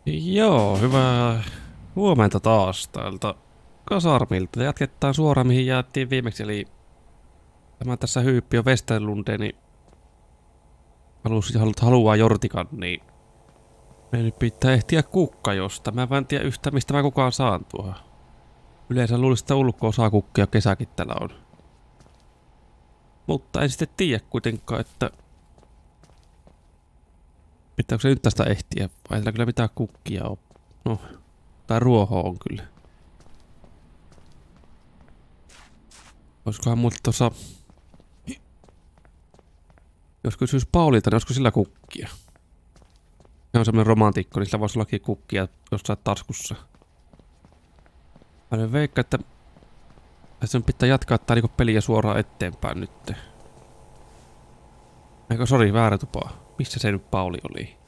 Joo, hyvää huomenta taas täältä kasarmilta. Jatketaan suoraan mihin jäätiin viimeksi, eli tämä tässä Hyyppi on Westerlundeni haluaa Jortikan, niin me nyt pitää ehtiä kukkajosta. Mä en tiedä yhtään mistä mä kukaan saan tuohon. Yleensä luulisin, että ulkoa saa kukkia, kesäkin täällä on. Mutta en sitten tiedä kuitenkaan, että pitääkö se nyt tästä ehtiä, vai ei kyllä mitään kukkia on. No, tai ruohoa on kyllä. Olisikohan mulla tuossa... Jos kysyis Paulilta, niin olisiko sillä kukkia? Se on semmonen romantikko, niin sillä voisi ollakin kukkia jossain taskussa. Mä veikkaan, että sen pitää jatkaa tää niinku peliä suoraan eteenpäin nyt. Eikö, sori, väärä tupa. Missä se nyt Pauli oli?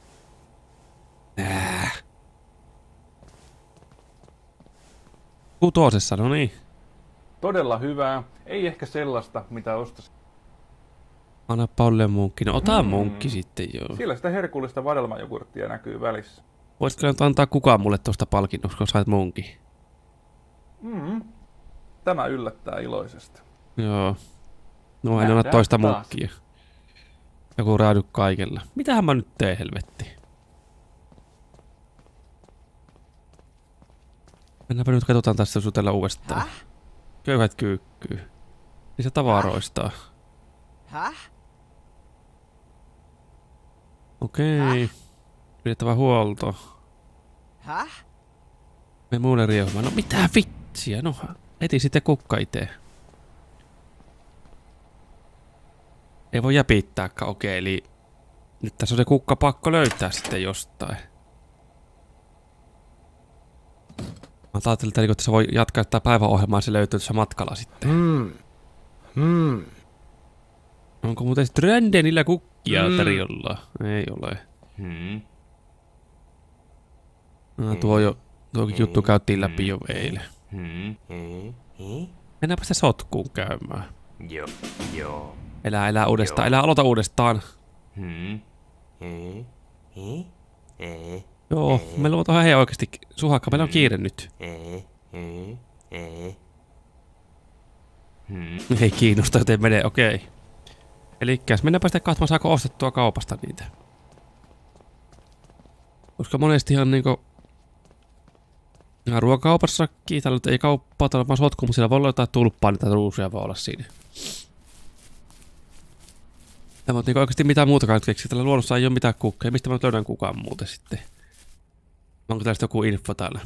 Kutosessa, no niin. Todella hyvää. Ei ehkä sellaista, mitä ostaisin. Anna Paulille munkki. No ota munkki sitten, joo. Siellä sitä herkullista vadelmajogurttia näkyy välissä. Voisitko nyt antaa kukaan mulle tosta palkinnosta, kun sait munkin? Tämä yllättää iloisesti. Joo. No en anna toista munkkia. Joku räädy kaikella. Mitähän mä nyt teen, helvetti? Mennäänpä nyt katsotaan tässä sutella uudestaan. Köyhät kyykkyy. Niissä tavaroista. Okei. Pidettävä huolto. Me muille riehumaan. No mitä vitsiä? No eti sitten kukka itee. Ei voi jäpittääkään, okei, eli nyt tässä on se kukka pakko löytää sitten jostain. Mä ajattelin, että tässä voi jatkaa tätä päiväohjelmaa ja se löytyy tuossa matkalla sitten. Onko muuten Strandenillä kukkia tarjolla? Ei ole. No, tuokin juttu käytiin läpi jo eilen. Mennäänpä se sotkuun käymään. Joo. Elää uudestaan, elää aloita uudestaan. Joo, meillä on tuohon oikeesti Suhakka, meillä on kiire nyt. Ei kiinnosta, joten menee, okei. Elikkäs mennäänpä sitten katsomaan, saako ostettua kaupasta niitä. Koska monestihan niinku... ruokakaupassakin, täällä nyt ei kauppaa, täällä on vaan sotku, mutta siellä voi olla jotain tulppaa, niitä ruusuja voi olla siinä. Tämä on niinku oikeesti mitään muutakaan keksiä. Tällä luonnossa ei oo mitään kukkeja. Mistä mä nyt löydän kukaan muuten sitten? Onko täällä joku info täällä?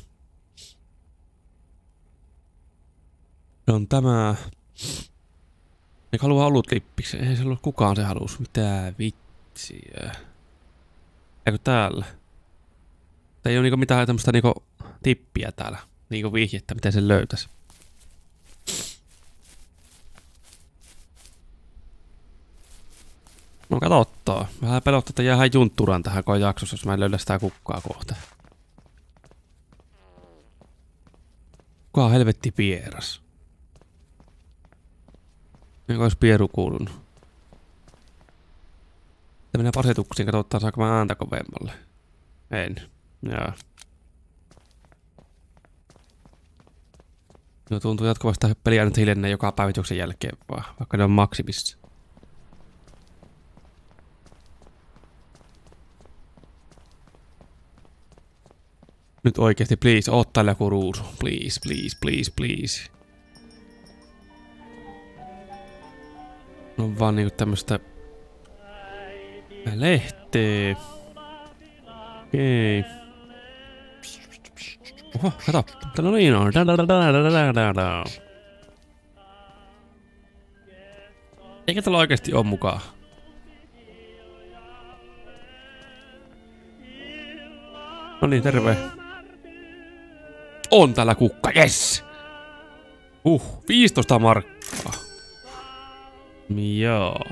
Se on tämä... Eikö halua olutlippiksi? Ei se ollut kukaan se halus. Mitä vitsiä? Eikö täällä? Ei oo niinku mitään tämmöstä niinku tippiä täällä. Niinku vihjettä, miten sen löytäis. No katottaa. Vähän pelottaa, että jäähän juntturaan tähän kun jaksossa, jos mä en löydä sitä kukkaa kohta. Kuka helvetti pieras? Eikö ois pieru kuulunut? Sitten mennään asetuksiin, katsotaan saanko mä ääntä kovemmalle. En. Jaa. No tuntuu jatkuvasti peliä nyt hiljainen joka päivityksen jälkeen vaan, vaikka ne on maksimissa. Nyt oikeesti, please, oot täällä joku ruusu. Please, please, please, please. No vaan niinku tämmöstä... lehteä. Okei. Oho, kato. Täällä on niin on. Eikä täällä oikeesti oo mukaan. No niin, terve. On täällä kukka, yes! 15 markkaa. Joo.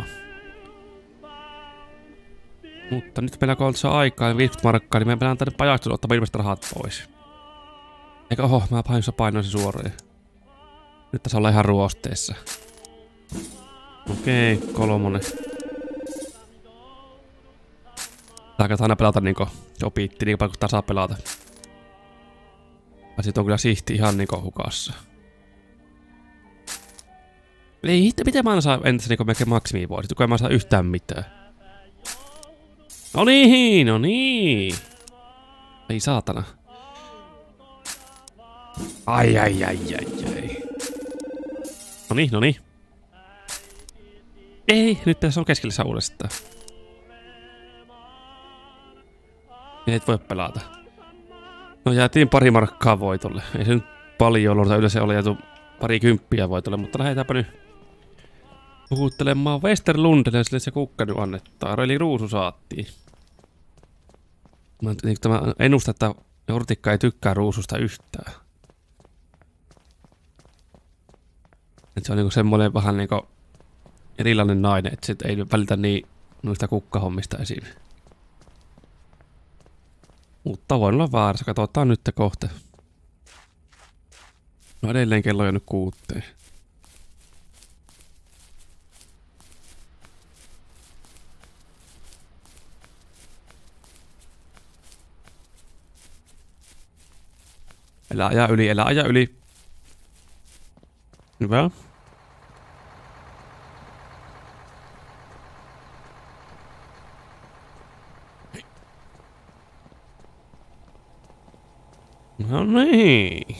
Mutta nyt meillä on aikaa, niin 50 markkaa, niin meidän pitää tänne pajastuun ottaa ilmeisesti rahat pois. Eikä oho, mä painoin se suoraan. Nyt tässä ollaan ihan ruosteessa. Okei, 3. Tää aina pelata niinku opittiin niin paljon kuin tää saa pelata. Ja sit on kyllä sihti ihan niinku hukassa. Ei hitto, miten mä aina saa entäs niinku melkein maksimivuosi, kun en mä saa yhtään mitään. No niin, no niin. Ei saatana. Ai. No niin. Ei, nyt tässä on keskellä uudestaan. Et voi pelata. No jäätiin pari markkaa voitolle. Ei se nyt paljon ollut, yleensä oli jääty pari kymppiä voitolle, mutta lähdetäänpä nyt puhuttelemaan Westerlundelle, sille se kukka nyt annettaa. Eli ruusu saattiin. Mä ennustan, että Jortikka ei tykkää ruususta yhtään. Et se on niinku semmoinen vähän niinku erilainen nainen, että se ei välitä niin noista kukkahommista esim. Mutta voin olla väärässä, katsotaan nyt kohta. No edelleen kello on nyt 6. Älä aja yli. Hyvä. No niin.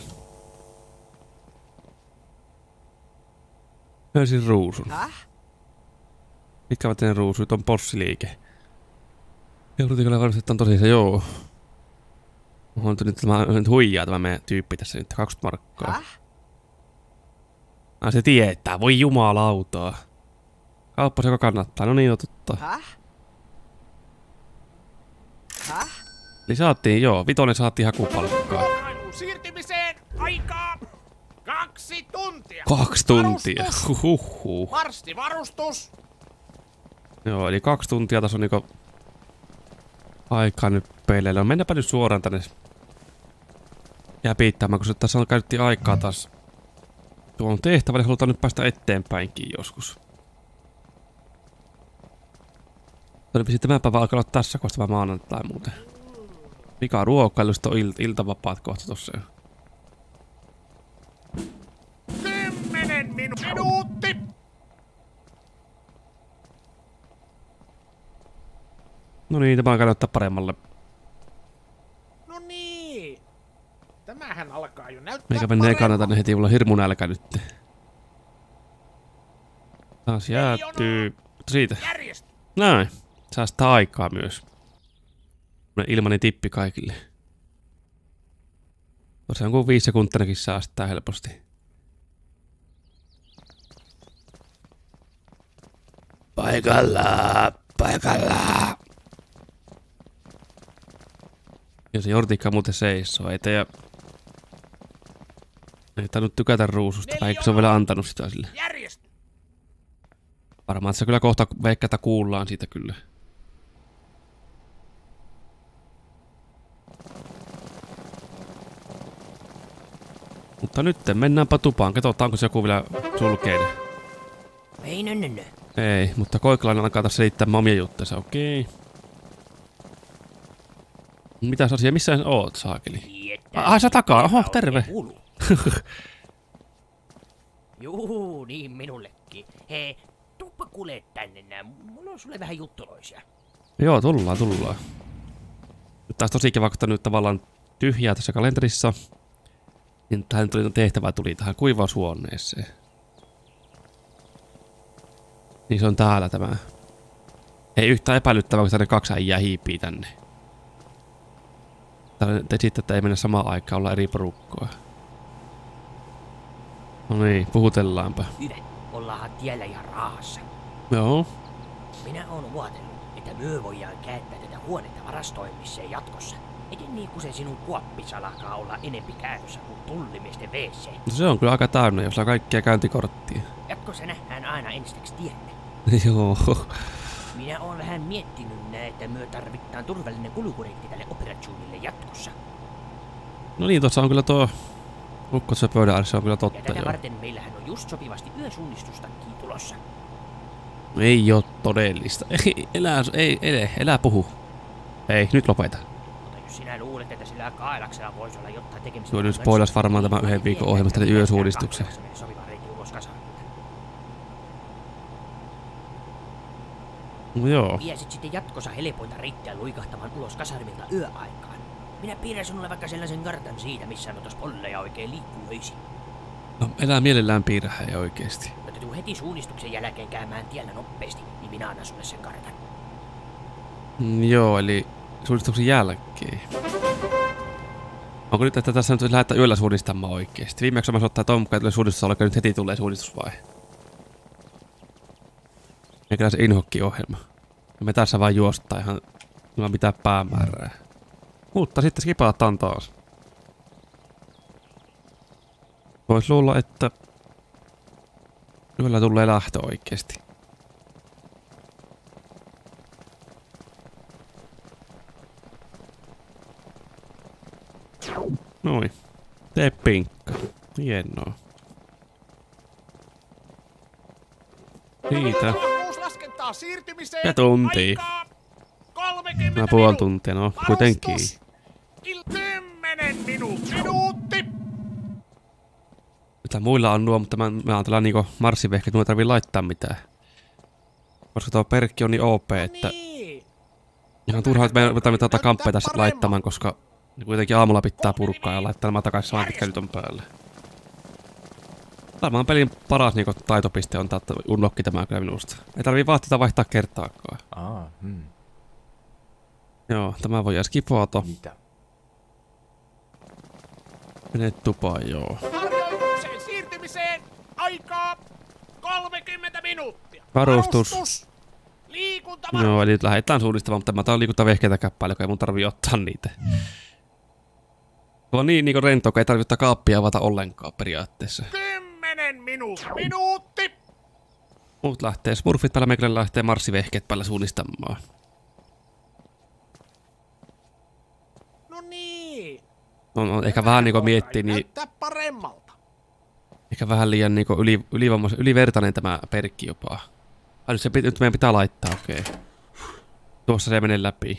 Löysin ruusun. Mitkä ovat ne ruusuit? On possiliike. Eurotikolla varmasti on tosiaan joo. On nyt huijaa tämä meidän tyyppi tässä nyt 20 markkaa. Se tietää, voi jumalautaa. Kauppas joka kannattaa, no niin on totta. Eli saatiin, joo, 5 saatiin hakupalkkaa. Siirtymiseen aikaa 2 tuntia. 2 tuntia, huhuhu. Marssivarustus. Joo, eli 2 tuntia tässä on niinku aikaa nyt peleillä. No mennäpä nyt suoraan tänne. Jää piittämään, kun se tässä on käytettiin aikaa taas. Tuo on tehtävä, niin halutaan nyt päästä eteenpäinkin joskus. Todennäköisesti tämän päivän alkaa olla tässä kohtaa maanantai muuten. Mikä ruokailusta on iltavapaat kohta tossa. 10 minuutti. No niin, tämä alkaa näyttää paremmalle. No niin. Tämähän alkaa jo näyttää Meikä mennä ekana tänne heti, mulla on hirmu nälkä nyt. Taas jäätyy. Siitä. Näin. Säästää aikaa myös. Ilmanen tippi kaikille. Tosiaan kun 5 sekuntinakin säästää helposti. Paikalla. Ja se Jortikka muuten seisoo. Ei tainnut tykätä ruususta, vaikka se on vielä antanut sitä sille. Varmaan se kyllä kohta veikkätä kuullaan siitä kyllä. Mutta nyt mennäänpä tupaan. Katsotaan, onko se joku vielä sulkeinen. Ei, mutta Koikalainen alkaa taas selittämään omia juttuja. Okei. Mitäs asia? Missä sä oot, saakeli? Sä takaa. Oho, terve. Juu, niin minullekin. Hei, tuppa kuule tänne nää. Mulla on sulle vähän juttuloisia. Joo, tullaan. Nyt taas tosi kiva, kun nyt tavallaan tyhjää tässä kalenterissa. Niin tähän tehtävä tuli tähän kuivaushuoneeseen. Niin se on täällä tämä. Ei yhtään epäilyttävää, kun tänne 2 äijää hiipii tänne. Te sitten, että ei mennä samaan aikaan, olla eri porukkoa. No niin, puhutellaanpa. Hyvä, ollaanhan tiellä ja raahassa. Joo. Minä oon uatellut, että myö voidaan käyttää tätä huonetta varastoimiseen jatkossa. Eten niin kuin se sinun kuoppis alkaa olla enempi käytössä kuin tullimiesten WC. No se on kyllä aika täynnä, jos on kaikkia käyntikorttia. Jatkossa nähdään aina ensiksi tienne. Joo. Minä oon vähän miettinyt että myö tarvitaan turvallinen kulkureitti tälle operatsuunille jatkossa. No niin, tuossa on kyllä tuo lukko se pöydän ääressä, on kyllä totta. Ja tätä varten meillähän on just sopivasti yösuunnistustakin tulossa. Ei oo todellista. Elä puhu. Ei, nyt lopeta. Mutta jos sinä luulet, että sillä Kaelaksella voisi olla jotain tekemistä... Tuo nyt spoilas varmaan tämän yhden viikon ohjelmasta eli yösuunnistuksen. Sopiva reitti ulos kasarmilta. No joo. Viesit sitten jatkossa helpointa reittiä luikahtamaan ulos kasarmilta yöaikaan. Minä piirrän sinulle vaikka sellaisen kartan siitä, missä noita polleja oikein liikkuu öisin. No, elää mielellään piirrähän ja oikeesti. Mutta tuu heti suunnistuksen jälkeen käymään tiellä nopeasti, niin minä annan sulle sen kartan. Joo, eli suunnistuksen jälkeen. Onko nyt, että tässä nyt lähdetään yöllä suunnistamaan oikeesti? Viimeksi mä ottaa Tom, kun tulee suunnistus, alkaa nyt heti tulee suunnistusvaihe. Eikä se inhokki-ohjelma. Ja me tässä vaan juostaa ihan ilman mitään päämäärää. Mutta sitten skipataan taas. Vois luulla, että yöllä tulee lähtö oikeesti. Noin. Tee pinkka. Hienoa. Siitä. Avaruuslaskentaa siirtymiseen. Ja tunti. Aikaa 30 Mä puoli tuntia, no kuitenkin. 10 minuutti. Mitä muilla on nuo, mutta mä oon tällä niinku marssivehkeet, mulla ei tarvii laittaa mitään. Koska tuo perkki on niin OP, että Niin. ihan turhaa, että me tarvitsee tätä kamppeita laittamaan, koska kuitenkin aamulla pitää purkaa ja laittaa nämä takaisin saman pitkän on päälle. Varmaan pelin paras niinku taitopiste on tätä unlockki tämä kyllä minusta. Ei tarvii vaatteita vaihtaa kertaakaan. Joo, tämä voi skipata. Mitä? Mene tupaan, joo. Harjoitukseen siirtymiseen. Aikaa 30 minuuttia. Varustus. Liikuntavarustus. Joo, eli nyt lähdetään suunnistamaan, mutta mä oon liikuntavehkeitä käppäillä, kun ei mun tarvii ottaa niitä. Tuo on niin niinku rento, kun ei tarvitse kaappia avata ollenkaan periaatteessa. 10 minuutti. Muut lähtee smurfit päällä, meikälle lähtee marssivehkeet päällä suunnistamaan. No niin. On ehkä vähän niinku miettii, niin Näyttää paremmalta. ehkä vähän liian niinku ylivertainen tämä perkki jopa. Ai nyt meidän pitää laittaa, okei. Tuossa se menee läpi.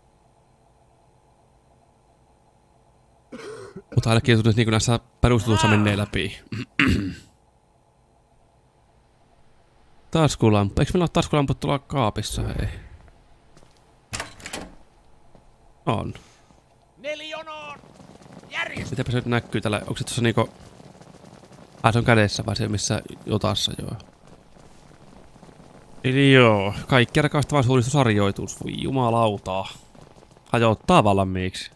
Mutta ainakin tuntuu, että niin näissä perusteluissa menee läpi. Taskulamppu. Eikö meillä ole taskulamput tuolla kaapissa, hei? On. Neljonoon. Järjestys. Mitäpä se nyt näkyy tällä? Onko se tuossa niinku... Ai se on kädessä vai se missä jotassa, joo. Eli joo, kaikki rakastavan suunnistusharjoitus. Voi jumalautaa. Hajottaa valmiiksi.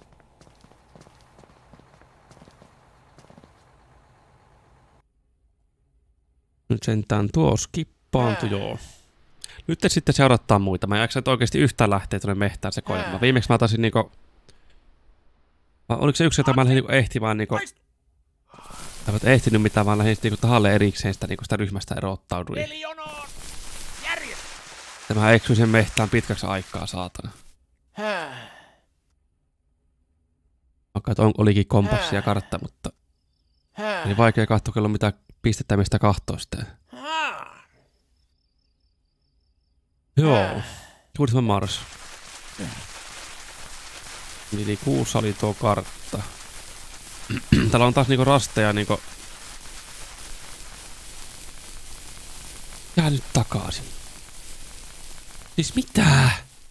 Nyt sentään tuo skippaantui, joo. Nyt sitten seurattaa muita. Mä en jaksa oikeesti yhtään lähteä tuonne mehtään sekoilemaan. Viimeksi mä taisin niinku... Oliko se yksi, jota mä lähdin niinku ehtimään niinku... Tai et ehtinyt mitään, vaan lähdin niinku tahalle erikseen sitä ryhmästä erottauduin. Neljonoon. Järjestys. Tämä eksyi sen mehtään pitkäksi aikaa, saatana. Vaikka olikin kompassi ja kartta, mutta... Niin vaikea katsoa, kello mitä pistettä mistä kahtoo sitten. Joo. 6. Mars. Eli kuussa oli tuo kartta. Täällä on taas niinku rasteja niinku... Jää nyt takaisin. Siis mitä?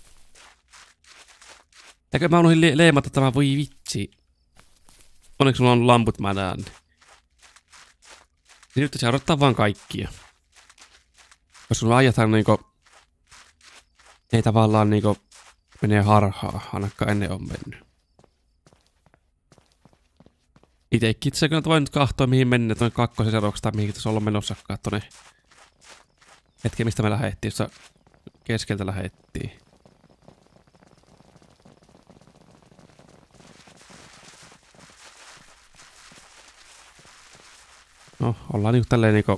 Eikö mä unohdin leimata tämä, voi vitsi. Onneksi sulla on lamput, mä näen. Niin nyt se odottaa vaan kaikkia. Koska sulla ajataan niinku... Ei tavallaan niinku... Menee harhaa, ainakaan ennen on mennyt. Itekin itse kyllä voi nyt kahtoa mihin mennään tuonne kakkosen seuraavaksi tai mihin tuossa ollaan menossakaan tuonne. Hetki mistä me lähettiin, jossa keskeltä lähettiin. No, ollaan niinku tälleen niinku...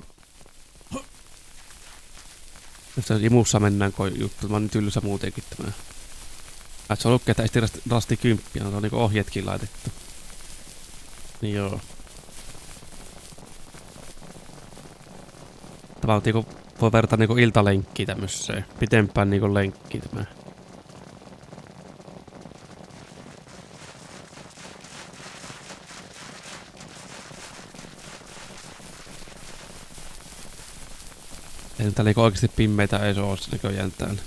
Jos imussa mennään juttu, mä oon niin tyllysä muutenkin tämä. Se on lukee, että esti rasti 10, se on niinku ohjeetkin laitettu. Niin joo. Tämä on niinku, voi verrata niinku iltalenkkiä tämmöiseen. Pitempään niinku lenkkiä tämä. Ei täällä niinku oikeesti pimmeitä ei se oo näköjään täällä.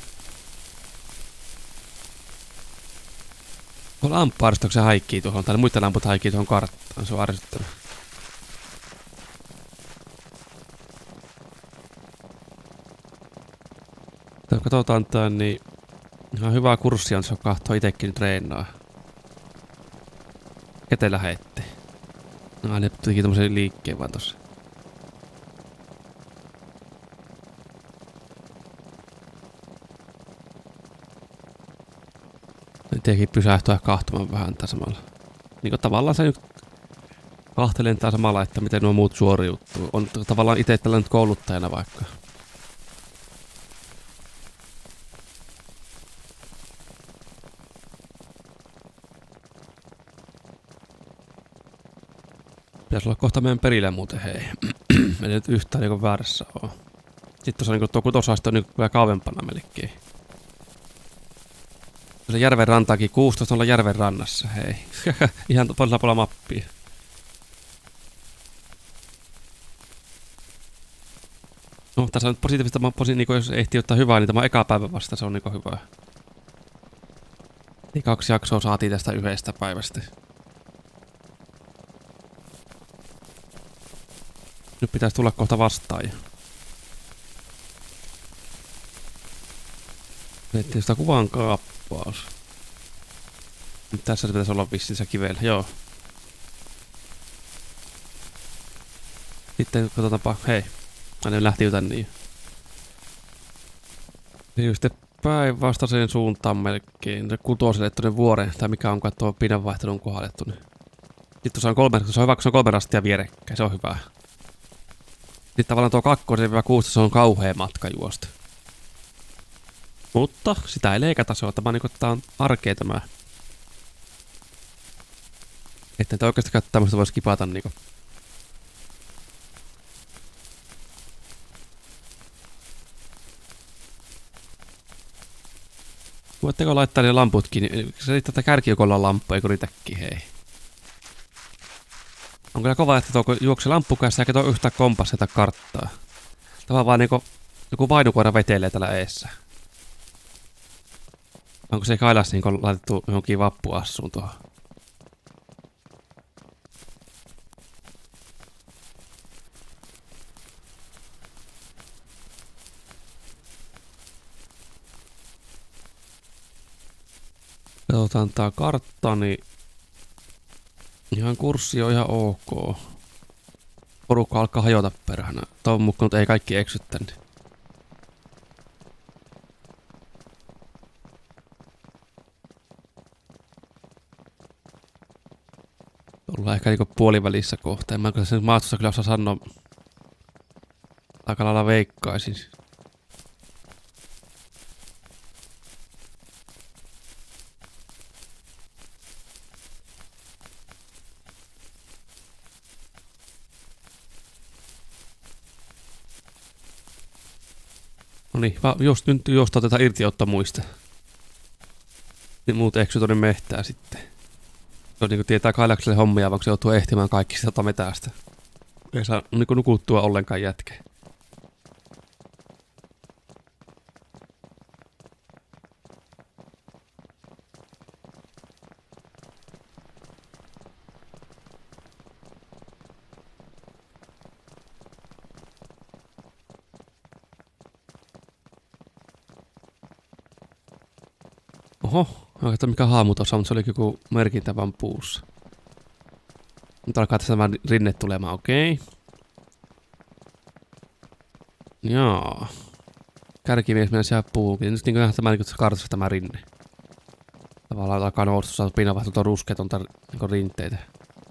Tuolla amppaarista se haikkii tuohon. Täällä muita lamput haikkii tuohon karttaan. Se on ärsyttävä. Katsotaan tän niin... Ihan hyvää kurssia on se kahtoo itekin treenaa. Ketä lähetti? No ne teki tommosen liikkeen vaan tossa. Ne teki pysähtyä kahtomaan vähän tää samalla. Niinku tavallaan se nyt kahtelen tää samalla, että miten nuo muut suoriutuu. On tavallaan ite tällainen kouluttajana vaikka. Pitäisi olla kohta meidän perillä muuten, hei. Ei nyt yhtään niinku väärässä oo. Sitten tuossa niinku tuo kutosaisto on niinku vielä kauempana melkein. Se järven rantaakin 16 olla järven rannassa, hei. Ihan toisella puolella mappia. No tässä on nyt positiivista, niinku jos ehtii ottaa hyvää, niin tämä eka päivä vasta se on niinku hyvä. Niin 2 jaksoa saatiin tästä yhdestä päivästä. Nyt pitäisi tulla kohta vastaan jo. Miettii sitä kuvan kaappaus. Nyt tässä se pitäisi olla vissiin se kivellä, joo. Sitten katsotaanpa, hei. Aina lähti jo tänne. Niin sitten päinvastaiseen suuntaan melkein. Se kutoselle tuonne vuoren, tai mikä onkaan tuo pidänvaihtelun kohdalle tuonne. Sitten tuossa on 3, se on hyvä, kun se on 3 rastia vierekkäin, se on hyvä. Sitten tavallaan tuo 2-16 se on kauhea matka juosta. Mutta sitä ei leikata, se on tämä niinku, tää on arkea tämä. Että nyt oikeasti katsoa tämmöistä voisi kipata niinku. Voitteko laittaa ne lamputkin? Se riittää, että kärkijokolla on lamppu, eikö riitäkin, hei. On kyllä kova, että tuo juoksee lamppukässä eikä tuo yhtään kompassia tai karttaa. Tämä on vaan niinku joku vainukoira vetelee täällä eessä. Onko se kailas niinku laitettu johonkin vappuassuun tuohon? Katsotaan tää kartta, niin ihan kurssi on ihan ok. Porukka alkaa hajota perhänä. Toivon mukaan ei kaikki eksy tänne. Ollaan ehkä niinku puolivälissä kohta. En mä kyllä sen maastossa kyllä osaa sanoa. Aika lailla veikkaisin. No niin, nyt juosta otetaan irtiottomuista. Niin muut eksy tonne mehtää sitten. Se on niinku tietää kailakselle hommia, vaan se joutuu ehtimään kaikki sitä metästä. Ei saa niinku nukuttua ollenkaan jätkä. Oho, oikeastaan mikä haamu tuossa, mutta se oli joku merkintä vaan puussa. Nyt alkaa tässä tämä rinne tulemaan, okei. Joo. Kärkimies mennä siellä puukin. Nyt niin tämä niin kartassa tämä rinne. Tavallaan alkaa nousta, saa pinavahtelua ruskeatonta niin rinteitä.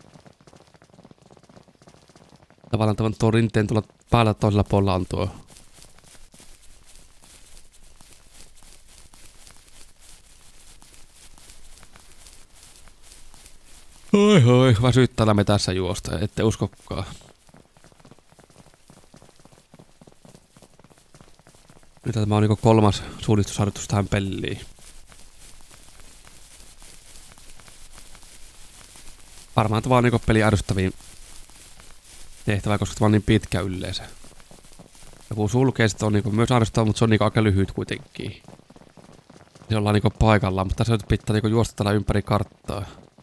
Tavallaan tuo rinteen tuolla päällä toisella puolella on tuo. Oi, väsyttää me tässä juosta, ette uskokaan. Nyt tämä on niinku 3. suunnistusharjoitus tähän peliin. Varmaan tämä on niinku peli ärsyttäviin tehtävää, koska tämä on niin pitkä yleensä. Joku sulkeista on niinku myös arvostaa, mutta se on niinku aika lyhyt kuitenkin. Se ollaan niinku paikallaan, mutta se pitää niinku juosta täällä ympäri karttaa.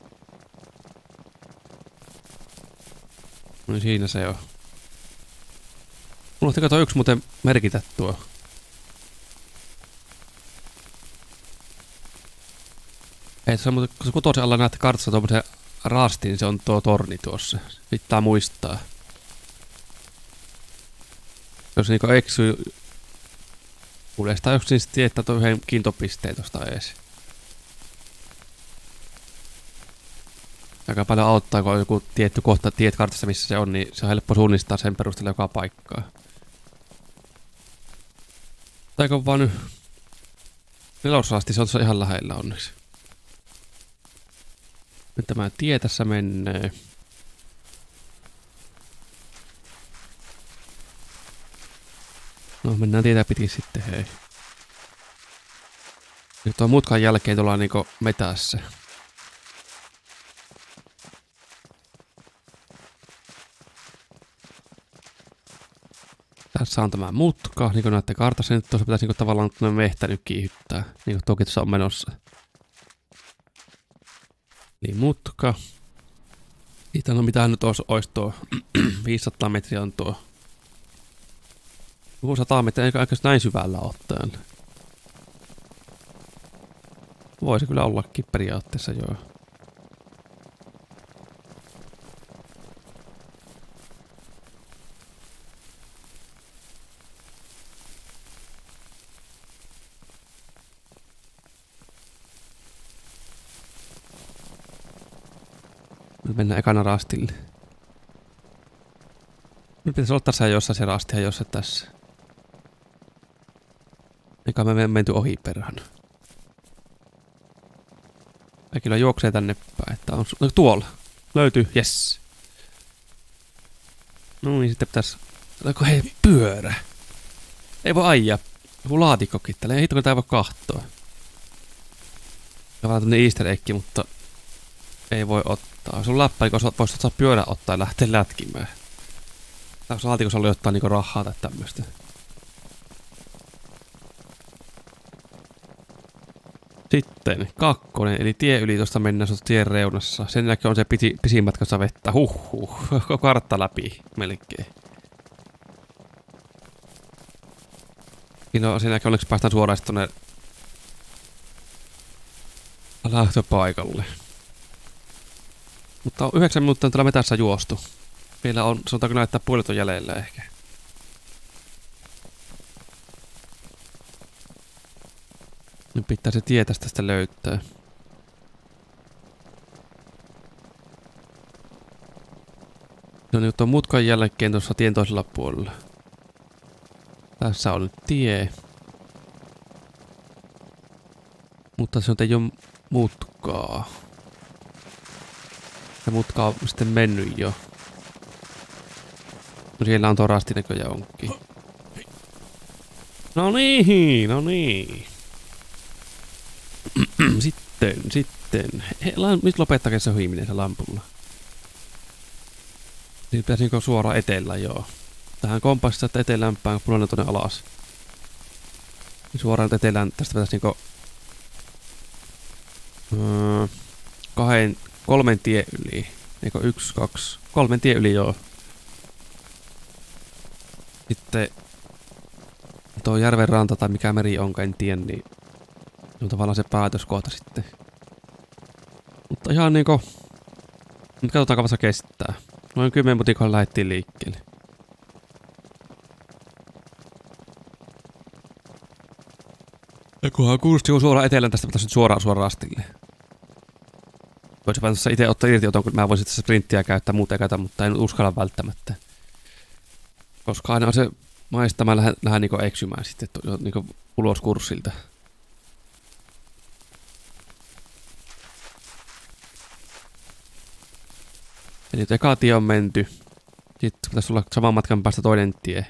No niin siinä se on. Unohti katsoa yksi muuten merkitä tuo. Ei se on muuten, kun se kutosen alla näette kartassa tuommoisen rastin, niin se on tuo torni tuossa. Pitää muistaa. Jos niinku eksyy uudestaan yksin sitten tietää tuon yhden kiintopisteen tosta ees. Aika paljon auttaa, kun on joku tietty kohta tietkartassa, missä se on, niin se on helppo suunnistaa sen perusteella joka paikkaa. Taiko vaan nyt nelosrasti, se on tuossa ihan lähellä onneksi. Nyt tämä tie tässä menee. No mennään tietä pitkin sitten, hei. Nyt tuon mutkan jälkeen tullaan niinku metässä. Tässä on tämä mutka, niin kuin näette kartassa, nyt tuossa pitäisi niin tavallaan mehtä nyt kiihyttää, niin kuin toki tuossa on menossa. Eli mutka. Siitä on mitään nyt olisi tuo 500 metriä on tuo. Joku 100 metriä, eikä näin syvällä ottaen. Voisi kyllä ollakin periaatteessa, joo. Nyt mennään ekana rastille. Nyt pitäisi olla tässä jossain se rasti ja jossain tässä. Eikä me menty ohi perään. Ja kyllä juoksee tänne päin. Että on tuolla. Löytyy, jes. No niin, sitten pitäisi... Hei, pyörä. Ei voi ajaa. Joku laatikkokin täällä. Ei hitto, kun tää ei voi kahtoa. Ja vaan tämmönen easter egg, mutta... Ei voi ottaa. Sun läppä, niin voisi ottaa pyörä ottaa ja lähteä lätkimään. Tässä laatikossa oli ottaa niinku rahaa tai tämmöstä. Sitten kakkonen, eli tie yli tuosta mennään tuosta tien reunassa. Sen jälkeen on se pisin matkassa vettä. Huhhuh. Koko kartta läpi melkein. Sen jälkeen onneksi päästään suoraan sitten tonne lähtöpaikalle. Mutta on 9 minuuttia täällä metässä juostu. Vielä on, sanotaanko näyttää puolet on jäljellä ehkä. Nyt pitää se tie tästä löytää. No nyt on mutkan jälkeen tuossa tien toisella puolella. Tässä on nyt tie. Mutta se on ei ole mutkaa. Se mutka on sitten mennyt jo. No siellä on tuo rasti näköjään onkin. No niin, no niin. Sitten. Nyt lopettakaa se huiminen se lampulla. Niin pitäisi niinku suoraan etelään, joo. Tähän kompassissa, että etelämpään, punainen tuonne alas. Suoraan etelään, tästä pitäisi niinku... 3 tie yli. Eikö 1, 2, 3 tie yli, joo. Sitten tuo järven ranta tai mikä meri onkaan, en tiedä, niin on tavallaan se päätöskohta sitten. Mutta ihan niinku... Nyt katsotaan kauan se kestää. Noin 10 minuutin lähdettiin liikkeelle. Ja kunhan kuulosti suoraan etelään, tästä pitäisi nyt suoraan rastille. Voisin vaan tuossa itse ottaa irti, kun mä voisin tässä sprinttiä käyttää, muuta ei käytä, mutta en uskalla välttämättä. Koska aina on se maista, mä lähden niinku eksymään sitten niinku ulos kurssilta. Eli nyt eka tie on menty. Sitten pitäisi tulla saman matkan päästä toinen tie.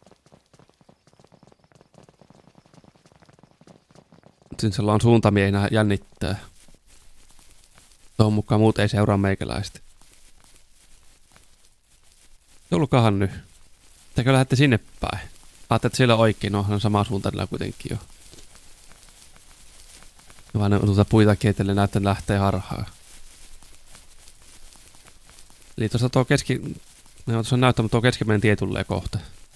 Sitten sillä on suuntamiehinä jännittää. Tuohon mukaan muut ei seuraa meikäläistä. Tulkahan nyt. Tekö lähdette sinne päin? Ajattelin, että siellä on oikein, no on sama suuntainen kuitenkin jo. Vaan ne tuota puita kietelle näyttää lähtee harhaan. Eli tuossa tuo ne on tuossa näyttämään, tuo keskimmäinen tie tulee kohta.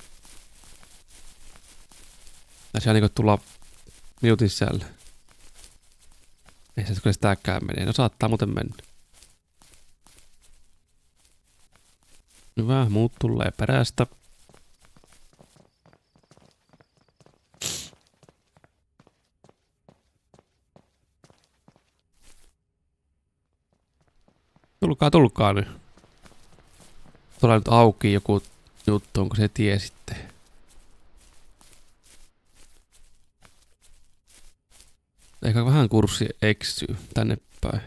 Ja siellä niinku tulla minuutin sisällä. Ei se kyllä sitäkään menee. No saattaa muuten mennä. Hyvä, muut tulee perästä. Tulkaa nyt. Tulee nyt auki joku juttu, onko se tie sitten? Eikä vähän kurssi eksyy tänne päin.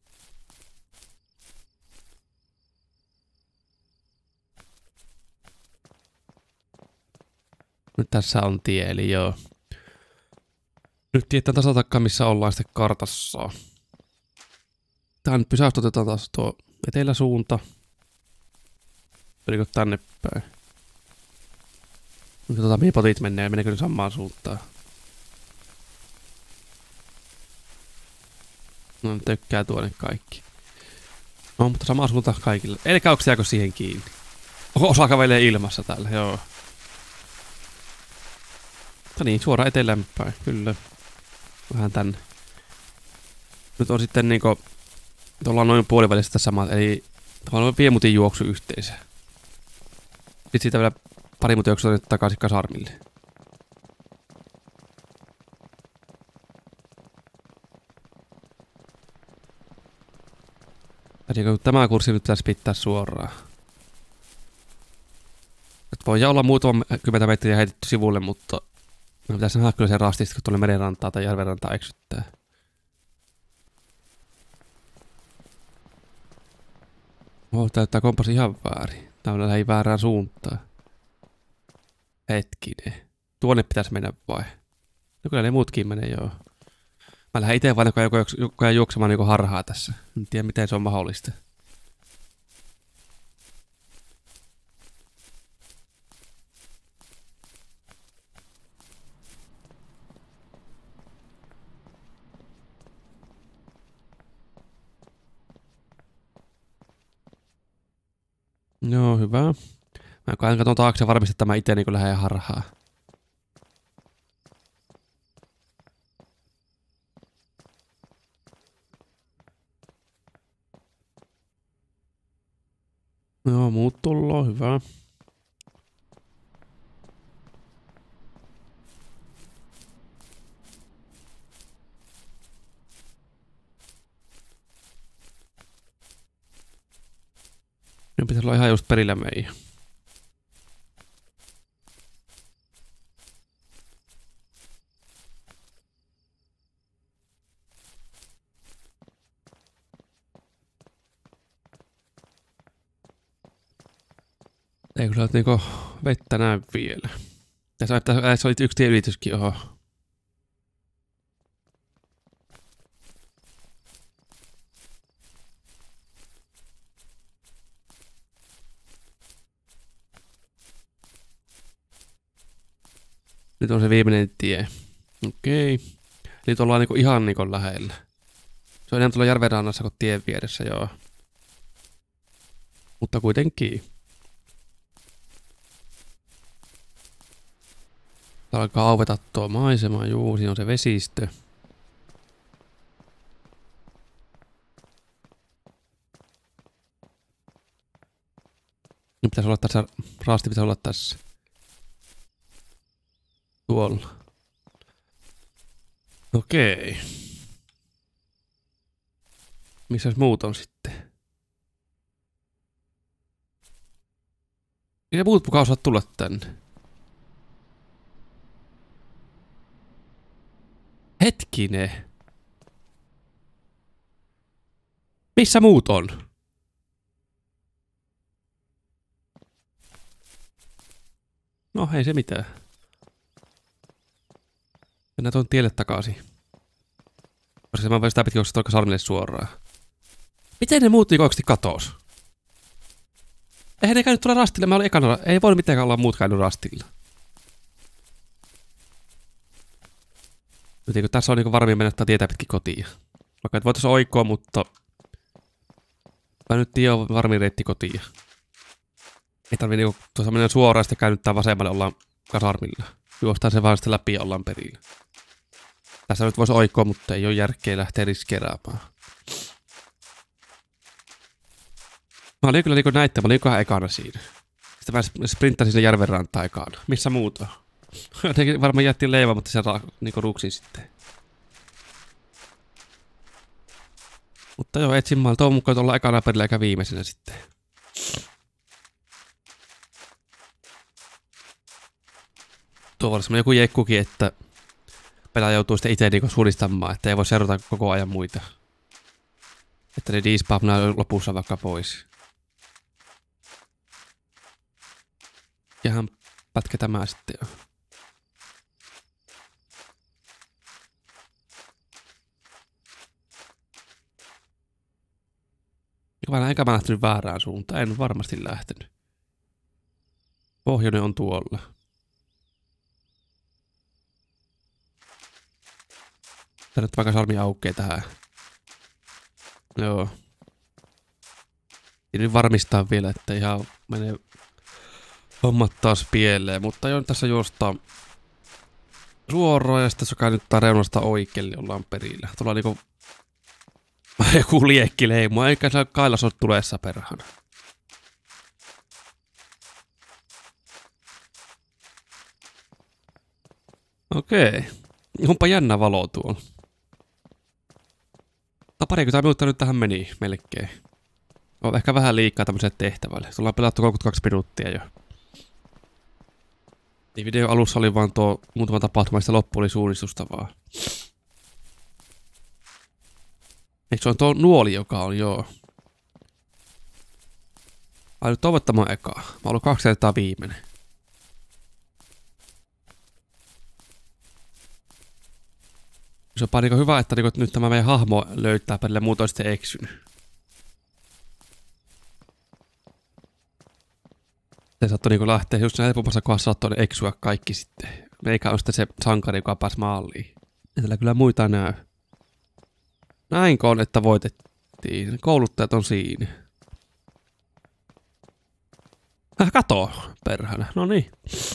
Nyt tässä on tie, eli joo. Nyt tietää tasatakkaan, missä ollaan sitten kartassa. Tähän nyt pysäytetään taas tuo eteläsuunta. Oliko tänne päin? Katsotaan mihin potit menee, meneekö ne samaan suuntaan. No tökkää tuonne kaikki. No mutta samaan suuntaan kaikille. Eli jääkö siihen kiinni? Osa kävelee ilmassa täällä, joo. No niin, suoraan etelään päin, kyllä. Vähän tänne. Nyt on sitten niinku... Ollaan noin puolivälissä tässä samaa, eli tavallaan 5 minuutin juoksu yhteensä. Sitten siitä vielä pari minuutin juoksu takaisin kasarmille. Eli tämä kurssi nyt pitäisi pitää suoraan. Nyt voi olla muutama 10 metriä heitetty sivulle, mutta me pitäisi nähdä kyllä se rastista, kun tuolle merenrantaa tai järvenrantaa eksyttää. Täyttää kompassi ihan väärin. Täällä lähi väärään suuntaan. Hetkinen. Tuonne pitäisi mennä vai? No kyllä ne muutkin menee joo. Mä lähden ite vaan koko ajan juoksemaan niinku harhaa tässä. En tiedä miten se on mahdollista. Joo, hyvä. Mä katson taakse varmistaa, että mä ite niin lähden harhaan. Joo, muut tulloo, hyvä. Ne pitäisi olla ihan just perillä meidän. Eikö sä oot niinku vettä näy vielä? Tässä oli yksi tieylityskin, oho. Nyt on se viimeinen tie. Okei. Nyt ollaan niinku ihan niinku lähellä. Se on enää tuolla järven rannassa kuin tien vieressä, joo. Mutta kuitenkin. Täällä alkaa auveta tuo maisema, juu, siinä on se vesistö. Nyt pitäisi olla tässä, rasti pitäisi olla tässä. Tuolla. Okei. Missäs muut on sitten? Ei muut mukaan osaa tulla tänne. Hetkinen. Missä muut on? No ei se mitään. Mennään tuon tielle takaisin. Koska mä voin sitä pitkin juosta tuolla sarmille suoraan. Miten ne muut oikeasti katos? Eihän ne käynyt tuolla rastilla, mä olin ekana. Ei voi mitenkään olla muut käynyt rastilla. Jotenkin tässä on niinku varmiin mennä tietää pitkin kotiin. Vaikka et voitais oikoa, mutta... Mä nyt tiedän varmiin reitti kotiin. Ei tarvii niinku tuossa mennä suoraan sitten käännyttää vasemmalle, ollaan kasarmilla. Juostaan se vaan sitten läpi ja ollaan perillä. Tässä nyt voisi oikoa, mutta ei ole järkeä lähteä riskeeraamaan. Mä olin kyllä niinku näitte, mä olin kohan ekana siinä. Sitten mä sprinttasin sinne järven rantaan ekana. Missä muuta? Jotenkin varmaan jättiin leivän, mutta se niinku ruksin sitten. Mutta joo, etsin maalla. Toivon mukaan olla ekana perillä eikä viimeisenä sitten. Tuo on semmoinen joku jekkukin, että pelaaja joutuu sitten itse niinku suunnistamaan, että ei voi seurata koko ajan muita. Että ne despawnaa lopussa vaikka pois. Jahan pätkä tämä sitten jo. Enkä mä lähtenyt väärään suuntaan, en varmasti lähtenyt. Pohjoinen on tuolla. Tää nyt vaikka salmi aukeaa tähän. Joo. Ja nyt varmistaa vielä, että ihan menee hommat taas pieleen, mutta joo, tässä juostaan suoraan ja sitten se käännyttää reunasta oikealle, ollaan perillä. Tuolla niinku joku liekkileimo, eikä se kailas ole tulessa perhana. Okei. Onpa jännä valo tuolla. Parikymmentä minuuttia nyt tähän meni melkein. On ehkä vähän liikaa tämmöiselle tehtävälle. Tuolla on pelattu 32 minuuttia jo. Niin video alussa oli vaan tuo muutama tapahtuma, ja loppu oli suunnistusta vaan. Eikö se on tuo nuoli, joka on, joo. Ai nyt toivottamaan ekaa. Mä oon ollut 2 kertaa viimeinen. Se on niinku hyvä, että niinku nyt tämä meidän hahmo löytää perille, muuta on sitten eksynyt. Se saattoi niinku lähteä just helpommassa kohdassa saattoi eksyä kaikki sitten. Meikä on sitten se sankari, joka pääsi maaliin. Ja tällä kyllä muita näy. Näinkö on, että voitettiin? Kouluttajat on siinä. Kato, perhana. No niin.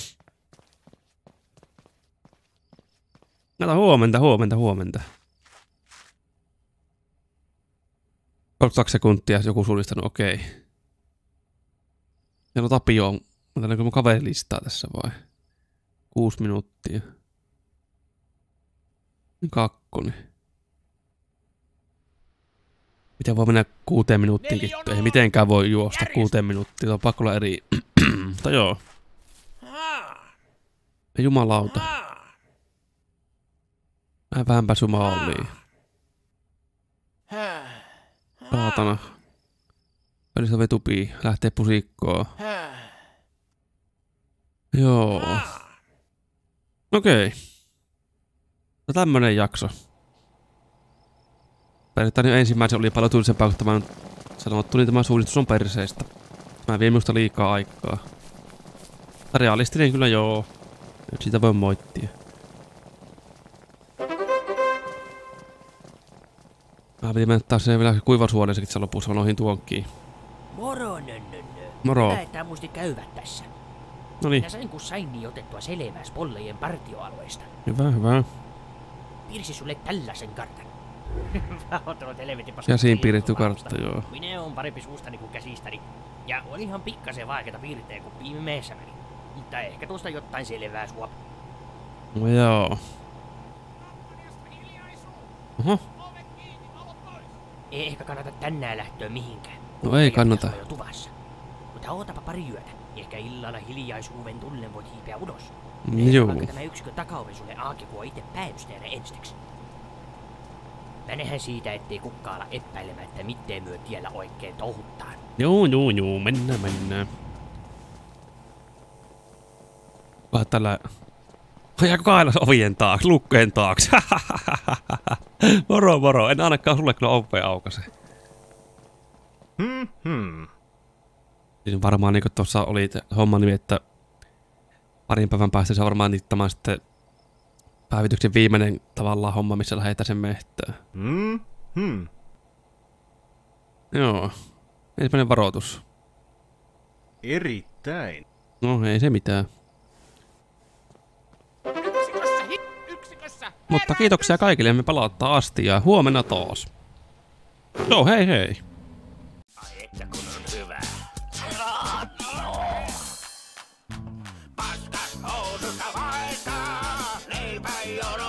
Huomenta. 32 sekuntia, joku suunnistanut, okei. Ja no Tapio on, mun kaverilistaa tässä vai? 6 minuuttia. 2. Miten voi mennä 6 minuuttiinkin? Ei mitenkään voi juosta 6 minuuttia, se on pakko olla eri. Mutta joo. Ja jumalauta. Mä vähän pääsy maaliin. Saatana. Välissä vetupii. Lähtee pusikkoon. Joo. Okei. No tämmönen jakso. Perittäin jo ensimmäisen oli paljon tullisempaa, kun tämä sanottu, niin tämä suunnistus on perseestä. Mä vien minusta liikaa aikaa. Realistinen kyllä joo. Nyt siitä voi moittia. Mä piti mennä taas vielä kuivasuoneessakin tässä lopussa, mä noihin tuonkiin. Moro, nönnönnö. Moro. Hyvä, että muisti käyvät tässä. Noniin. Minä sain kun sain niin otettua selvää spollejen partioalueesta. Hyvä. Piirsi sulle tällaisen kartan. Mä oon tullut helvetin paskaa. Käsiin piirretty kartta, joo. Minä on parempi suustani kuin käsistäni. Ja on ihan pikkasen vaikeeta piirtejä kuin pimeessä meni. Mutta ehkä tuosta jotain selvää sua. No joo. Oho. Ei ehkä kannata tänään lähtöä mihinkään. No ei kannata. Jo tuvassa. Mutta ootapa pari yötä. Ehkä illalla hiljaisuuden tullen voit hiipeä ulos. Joo. Vaikka tämä yksikön takaovi sulle auki, kun on itse päivystäjänä ensiksi. Mä nehän siitä, ettei kukkaa ala epäilemättä, miten myö tiellä oikein touhuttaa. Joo, mennään. Vähän tällä... Jääkö kailas ovien taakse, lukkojen taakse? Moro, en ainakaan sulle kyllä ovea aukaise. Siis varmaan niinku tossa oli homma nimi, että parin päivän päästä se varmaan niittämään sitten päivityksen viimeinen tavallaan homma, missä lähdetään sen mehtään. Joo. Ensimmäinen varoitus. Erittäin. No ei se mitään. Yksikössä. Mutta kiitoksia kaikille, me palauttaa asti ja huomenna taas. Joo, hei hei. Ai että kun on hyvä. Pastas housusta vaihtaa, leipä jono.